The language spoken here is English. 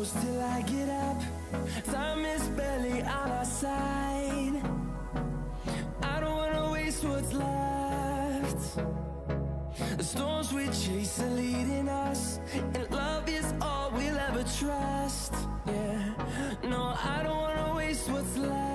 close till I get up. Time is barely on our side. I don't wanna waste what's left. The storms we chase are leading us, and love is all we'll ever trust. Yeah, no, I don't wanna waste what's left.